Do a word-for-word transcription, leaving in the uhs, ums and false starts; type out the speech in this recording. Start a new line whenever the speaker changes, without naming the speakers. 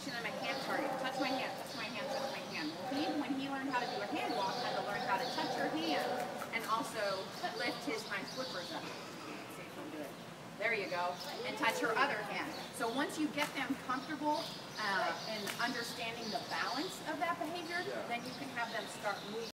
teaching them a hand target. Touch my hand, touch my hand, touch my hand. Well, he, when he learned how to do a hand walk, had to learn how to touch your hand and also lift his hind flippers up. Let's see if he'll do it. There you go. And touch her other hand. So once you get them comfortable uh, in understanding the balance of that behavior, then you can have them start moving.